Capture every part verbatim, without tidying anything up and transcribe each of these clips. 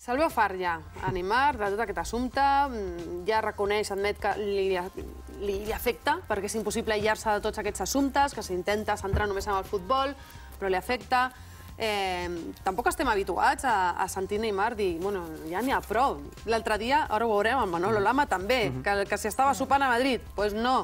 Se'l veu fart ja, a Neymar, de tot aquest assumpte, ja reconeix, admet que li afecta, perquè és impossible aïllar-se de tots aquests assumptes, que s'intenta centrar només en el futbol, però li afecta. Tampoc estem habituats a sentir Neymar dir, bueno, ja n'hi ha prou. L'altre dia, ara ho veurem, el Manolo Lama també, que si estava sopant a Madrid. Doncs no,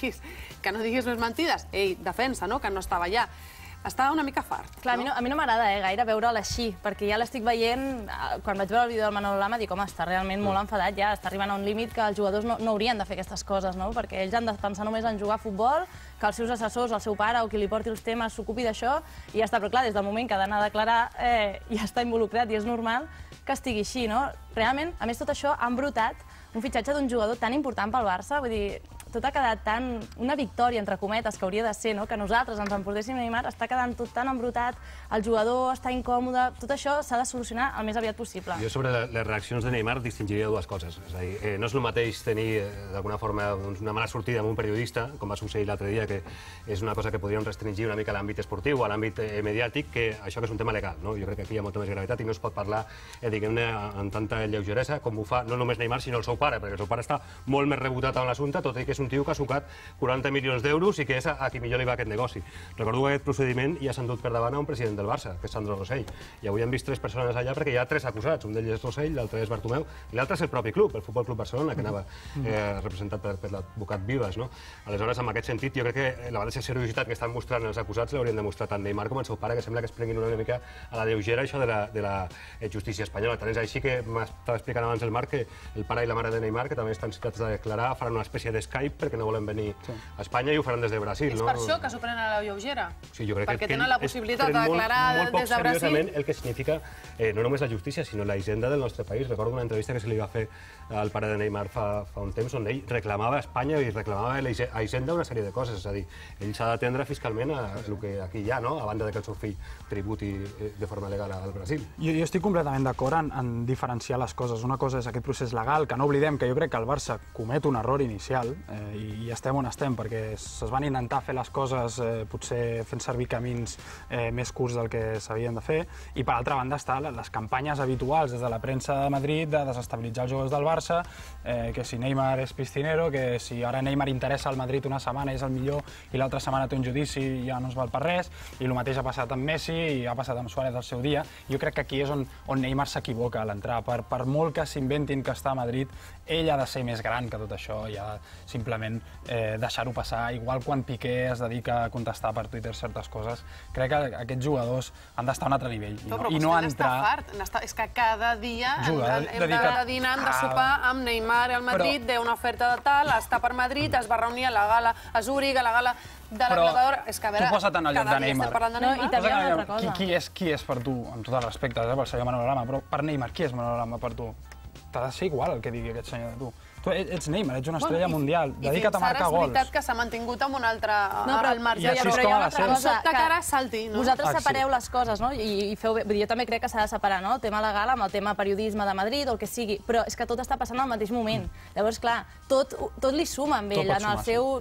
que no diguis més mentides. Ell defensa que no estava allà. Estava una mica fart. Clar, a mi no m'agrada gaire veure'l així, perquè ja l'estic veient, quan vaig veure el vídeo del Manolo Lama, dic, home, està realment molt enfadat ja, està arribant a un límit que els jugadors no haurien de fer aquestes coses, perquè ells han de pensar només en jugar a futbol, que els seus assessors, el seu pare o qui li porti els temes s'ocupi d'això, i ja està, però clar, des del moment que ha d'anar a declarar ja està involucrat i és normal que estigui així, no? Realment, a més, tot això ha embrutat un fitxatge d'un jugador tan important pel Barça, vull dir, tot ha quedat tan... una victòria, entre cometes, que hauria de ser, que nosaltres ens emportéssim Neymar, està quedant tot tan embrutat, el jugador està incòmode, tot això s'ha de solucionar el més aviat possible. Jo sobre les reaccions de Neymar distingiria dues coses. És a dir, no és el mateix tenir, d'alguna forma, una mala sortida amb un periodista, com va succeir l'altre dia, que és una cosa que podríem restringir una mica a l'àmbit esportiu, a l'àmbit mediàtic, que això que és un tema legal. Jo crec que aquí hi ha molta més gravetat i no es pot parlar, diguem-ne, amb tanta lleugeresa com ho fa no només Neymar, sinó el seu pare, perquè el seu pare està molt més rebotat en l'assumpte, tot i que és un tio que ha sucat quaranta milions d'euros i que és a qui millor li va aquest negoci. Recordo que aquest procediment ja s'ha endut per davant a un president del Barça, que és Sandro Rosell, i avui hem vist tres persones allà perquè hi ha tres acusats, un d'ells és Rosell, l'altre és Bartomeu, i l'altre és el propi club, el Futbol Club Barcelona, que anava representat per l'advocat Vives. Aleshores, en aquest sentit, jo crec que la mateixa seriositat que estan mostrant els acusats l'haurien de mostrar tant Neymar com el seu pare, que sembla que es prenguin una mica a la lleugera això de la justícia espanyola. Tant és així que m'estava explicant abans el Marc que el pare i la mare de Neymar, que també estan citats a declarar, faran una espècie d'Skype perquè no volen venir a Espanya i ho faran des de Brasil. És per això que s'ho prenen a la lleugera? Sí, jo crec que perquè tenen la possibilitat de declarar des de Brasil. Molt poc el que significa no només la justícia, sinó la hisenda del nostre país. Recordo una entrevista que se li va fer al pare de Neymar fa un temps on ell reclamava a Espanya i reclamava a hisenda una sèrie de coses. És a dir, ell s'ha d'atendre fiscalment a el que aquí hi ha, a banda que el seu fill tributi de forma legal al Brasil. Jo estic completament d'acord en diferenciar les coses. Una cosa és aquest procés legal, que no oblidem que jo crec que el Barça comet un error inicial i estem on estem, perquè es van intentar fer les coses potser fent servir camins més curts del que s'havien de fer, i per altra banda estan les campanyes habituals des de la premsa de Madrid de desestabilitzar els jugadors del Barça, que si Neymar és piscinero, que si ara Neymar interessa al Madrid una setmana i és el millor i l'altra setmana té un judici i ja no es val per res, i el mateix ha passat amb Messi i ha passat amb Suárez al seu dia. Jo crec que aquí és on Neymar s'equivoca a l'entrar. Per molt que s'inventin que està a Madrid, ell ha de ser més gran que tot això i ha de simplement deixar-ho passar. Igual quan Piqué es dedica a contestar per Twitter certes coses, crec que aquests jugadors han d'estar a un altre nivell i no entrar... És que cada dia hem de dinar, hem de sopar amb Neymar al Madrid, d'una oferta de tal, està per Madrid, es va reunir a la gala a Zúrich, a la gala de l'Equador... Tu posa't en el lloc de Neymar. I també hi ha una altra cosa. Qui és per tu, amb tot el respecte pel senyor Manolo Lama, però per Neymar, qui és Manolo Lama per tu? T'ha de ser igual el que digui aquest senyor de tu. Tu ets Neymar, ets una estrella mundial, dedica't a marcar gols. I fins ara és veritat que s'ha mantingut amb un altre marge. I així és com ha de ser. Amb sobte que ara salti. Vosaltres separeu les coses, no? I feu bé. Jo també crec que s'ha de separar, no? El tema legal amb el tema periodisme de Madrid o el que sigui. Però és que tot està passant al mateix moment. Llavors, clar, tot li suma amb ell. En el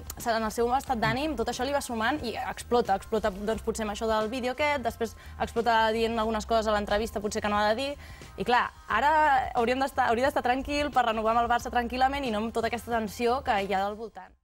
seu estat d'ànim, tot això li va sumant i explota. Explota, doncs, potser amb això del vídeo aquest, després explota dient algunes coses a l'entrevista potser que no ha de dir. I clar, ara hauria d'estar tranquil per renovar amb el Barça tranquil·lament i no amb tota aquesta tensió que hi ha al voltant.